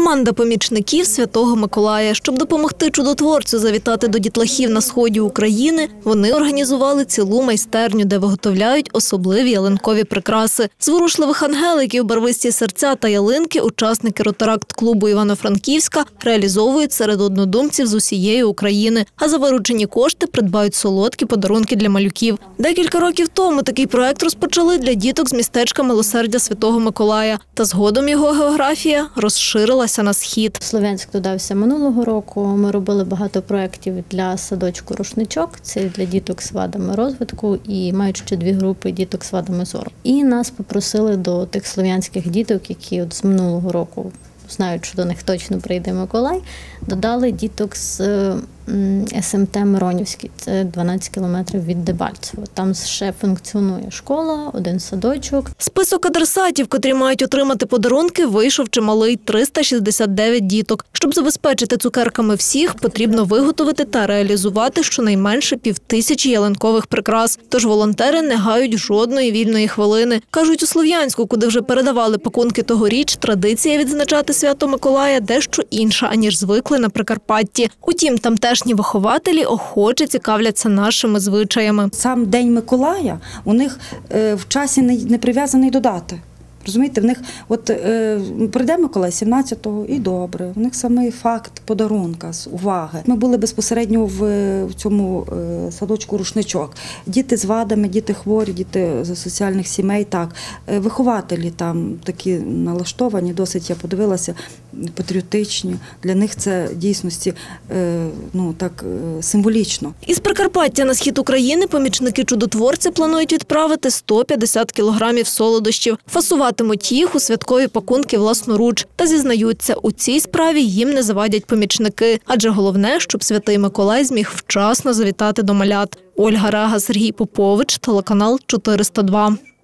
Команда помічників Святого Миколая. Щоб допомогти чудотворцю завітати до дітлахів на сході України, вони організували цілу майстерню, де виготовляють особливі ялинкові прикраси. Зворушливих ангеликів, барвисті серця та ялинки учасники Ротаракт-клубу Івано-Франківська реалізовують серед однодумців з усієї України, а за виручені кошти придбають солодкі подарунки для малюків. Декілька років тому такий проект розпочали для діток з містечка Милосердя Святого Миколая. Та згодом його географія розширилася на схід. Слов'янськ додався минулого року. Ми робили багато проєктів для садочку «Рушничок». Це для діток з вадами розвитку і мають ще 2 групи діток з вадами зору. І нас попросили до тих слов'янських діток, які з минулого року знають, що до них точно прийде Миколай, додали діток з СМТ Миронівський, це 12 кілометрів від Дебальцево. Там ще функціонує школа, 1 садочок. Список адресатів, котрі мають отримати подарунки, вийшов чималий – 369 діток. Щоб забезпечити цукерками всіх, потрібно виготовити та реалізувати щонайменше 5000 ялинкових прикрас. Тож волонтери не гають жодної вільної хвилини. Кажуть, у Слов'янську, куди вже передавали пакунки тогоріч, традиція відзначати Свято Миколая дещо інша, аніж звикли на Прикарпатті. Утім, тамтешні вихователі охоче цікавляться нашими звичаями. Сам День Миколая у них в часі не прив'язаний до дати. Розумієте, в них прийде Миколай 17-го і добре. В них самий факт подарунка, уваги. Ми були безпосередньо в цьому садочку «Рушничок». Діти з вадами, діти хворі, діти з соціальних сімей, так. Вихователі там такі налаштовані, досить, я подивилася, патріотичні. Для них це дійсності так символічно. Із Прикарпаття на схід України помічники чудотворця планують відправити 150 кілограмів солодощів. Фасуватимуть їх у святкові пакунки власноруч. Та зізнаються, у цій справі їм не завадять помічники. Адже головне, щоб Святий Миколай зміг вчасно завітати до малят. Ольга Рега, Сергій Попович, телеканал 402.